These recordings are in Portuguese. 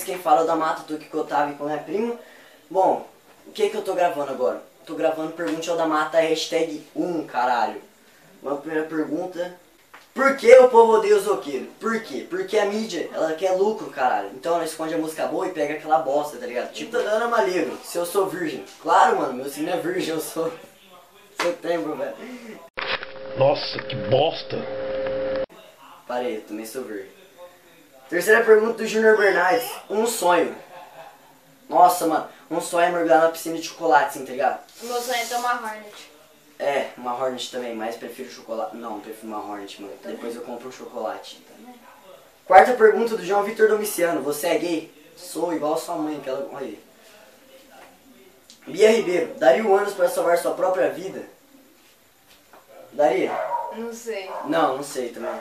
Beleza? Quem fala é o da Mata, tô aqui com o Otávio e com a minha prima. Bom, o que que eu tô gravando agora? Tô gravando Pergunte ao da Mata, hashtag 1, caralho. Uma primeira pergunta. Por que o povo odeia os roqueiros? Por quê? Porque a mídia, ela quer lucro, caralho. Então ela esconde a música boa e pega aquela bosta, tá ligado? Tipo, Ana Malheiro, se eu sou virgem. Claro, mano, meu signo é virgem, eu sou... Setembro, velho. Nossa, que bosta. Parei, eu também sou virgem. Terceira pergunta do Júnior Bernardes. Um sonho. Nossa, mano, um sonho é mergulhar na piscina de chocolate, assim, tá ligado? Meu sonho é ter uma Hornet. É, uma Hornet também, mas prefiro chocolate. Não, prefiro uma Hornet, mano. Depois eu compro um chocolate. Quarta pergunta do João Vitor Domiciano. Você é gay? Sou, igual a sua mãe, aquela... Olha aí. Bia Ribeiro. Daria anos pra salvar sua própria vida? Daria? Não sei. Não, não sei também.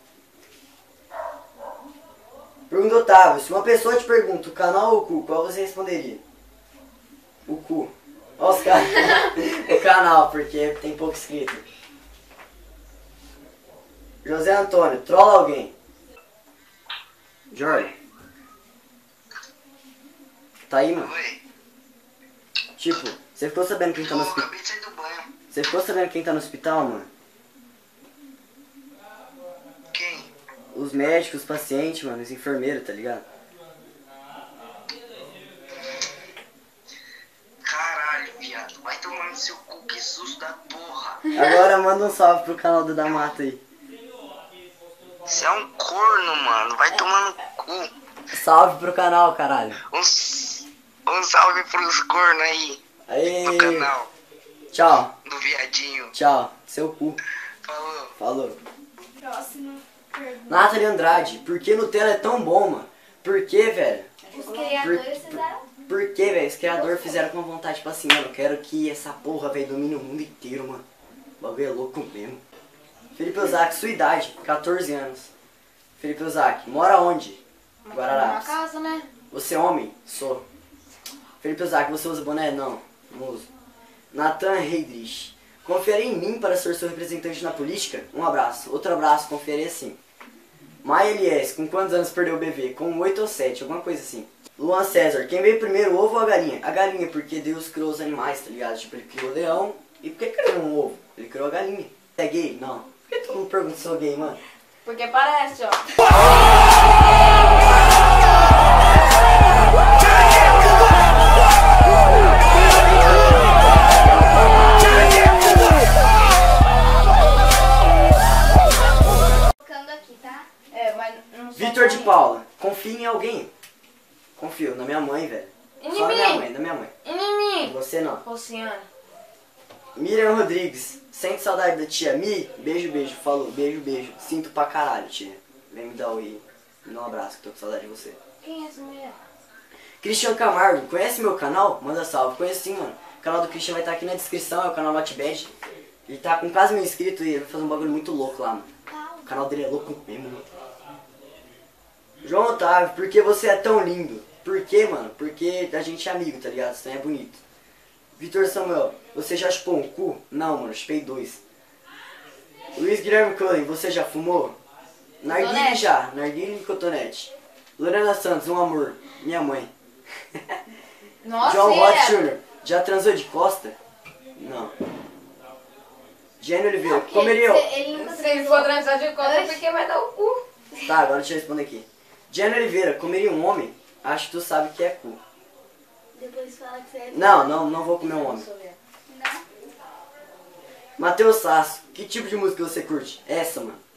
Pergunta Otávio. Se uma pessoa te pergunta o canal ou o cu, qual você responderia? O cu. Olha os caras. O canal, porque tem pouco inscrito. José Antônio. Trola alguém. Jorge. Tá aí, mano? Oi. Tipo, você ficou sabendo quem tá no hospital? Acabei de sair do banho. Você ficou sabendo quem tá no hospital, mano? Quem? Os médicos, os pacientes, mano, os enfermeiros, tá ligado? Caralho, viado. Vai tomar no seu cu, que susto da porra. Agora manda um salve pro canal do Damata aí. Você é um corno, mano. Vai tomar no cu. Salve pro canal, caralho. Um salve pros cornos aí. Aí. Do canal. Tchau. Do viadinho. Tchau. Seu cu. Falou. Falou. Próxima pergunta. Nathalie Andrade. Por que Nutella é tão bom, mano? Por que, velho? Os criadores fizeram. Por que, velho? Os criadores fizeram com vontade, tipo assim, mano, eu quero que essa porra, velho, domine o mundo inteiro, mano. O bagulho é louco mesmo. Felipe Ozaki, sua idade, 14 anos. Felipe Ozaki, mora onde? Uma Guararapes. casa, né? Você é homem? Sou. Felipe Ozaki, você usa boné? Não, não uso. Nathan Heidrich, confiaria em mim para ser seu representante na política? Um abraço. Outro abraço, confiaria sim. Maia Elias, com quantos anos perdeu o bebê? Com 8 ou 7, alguma coisa assim. Luan César, quem veio primeiro, o ovo ou a galinha? A galinha, porque Deus criou os animais, tá ligado? Tipo, ele criou o leão. E por que criou um ovo? Ele criou a galinha. É gay? Não. Por que todo mundo pergunta se eu sou gay, mano? Porque parece, ó. Ficando aqui, tá? É, mas não sei. Vitor de Paula, confia em alguém? Confio, na minha mãe, velho. Em Só na minha mim. mãe, na minha mãe. Em mim. Você não. Rociane. Miriam Rodrigues, sente saudade da tia Mi? Beijo, beijo, falou, beijo, beijo. Sinto pra caralho, tia. Vem me dar oi, me dá um abraço que tô com saudade de você. Quem é essa mulher? Cristian Camargo, conhece meu canal? Manda salve, conheço sim, mano. O canal do Christian vai estar aqui na descrição, é o canal Notbad. Ele tá com quase 1000 inscritos e ele vai fazer um bagulho muito louco lá, mano. O canal dele é louco mesmo, mano. João Otávio, por que você é tão lindo? Por quê, mano? Porque a gente é amigo, tá ligado? Você é bonito. Vitor Samuel, você já chupou um cu? Não, mano, chupei 2. Luiz Guilherme Cullen, você já fumou? Narguile Cotonete. já, narguile e cotonete. Lorena Santos, um amor, minha mãe. Nossa, João Roth é. Jr., já transou de costa? Não. Jenny Oliveira, Porque comeria... Ele nunca Se ele for transar de conta, porque vai dar o cu. Tá, agora deixa eu responder aqui. Jenny Oliveira, comeria um homem? Acho que tu sabe que é cu. Depois fala que você é. Não vou comer um homem. Não. Matheus Sasso, que tipo de música você curte? Essa, mano.